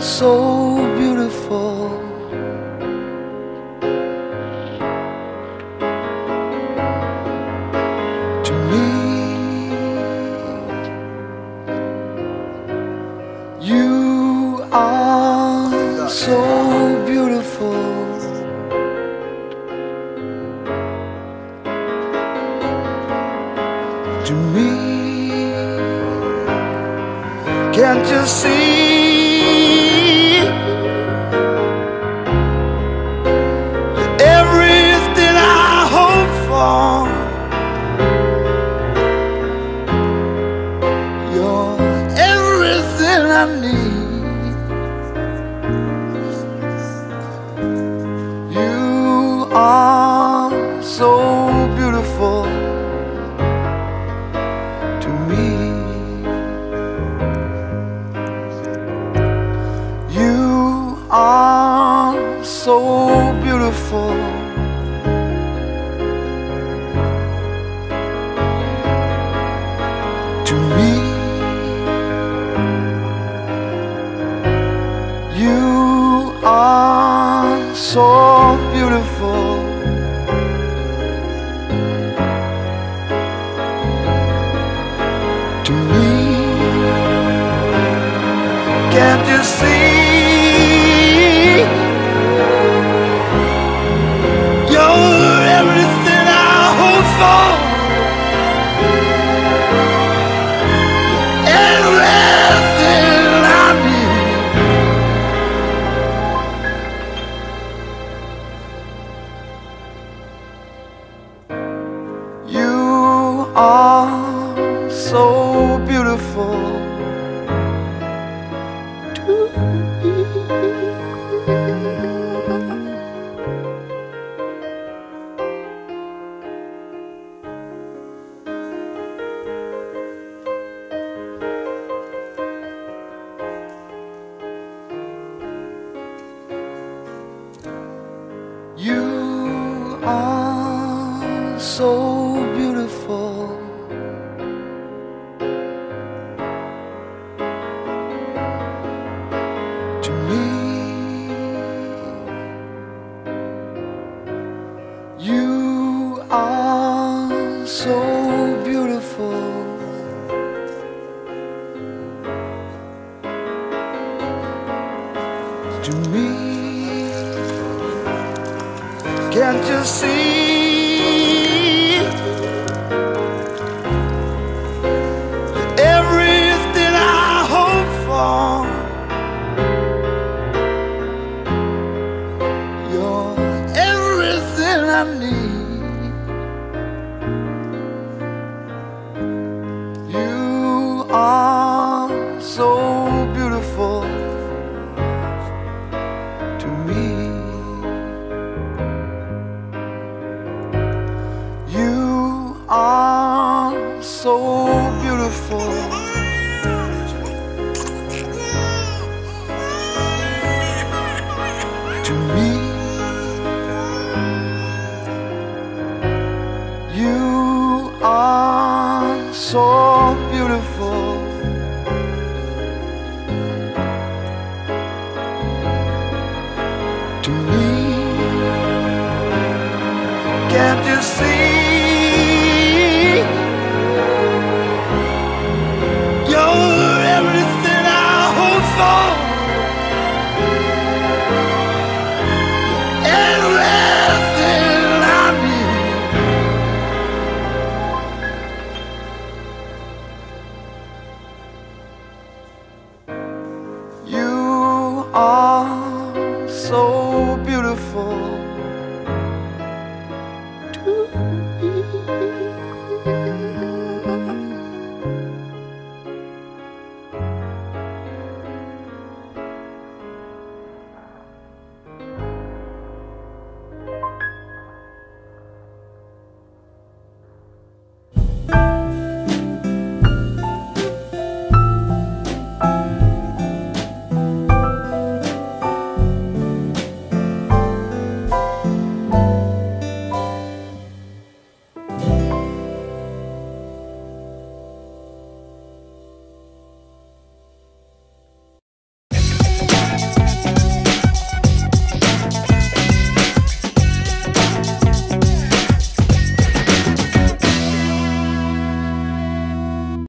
so beautiful. To me, you are so beautiful. To me, can't you see? Everything I hope for, you're everything I need. You are so beautiful to me. You are so beautiful. To me, you are so beautiful. To me, can't you see? You're everything I hope for, everything I need. You are so beautiful to me. You are so beautiful. To me, you are so beautiful. To me, can't you see? Everything I hope for, you're everything I need. You are so beautiful to me. You are so beautiful. To me, you are so beautiful.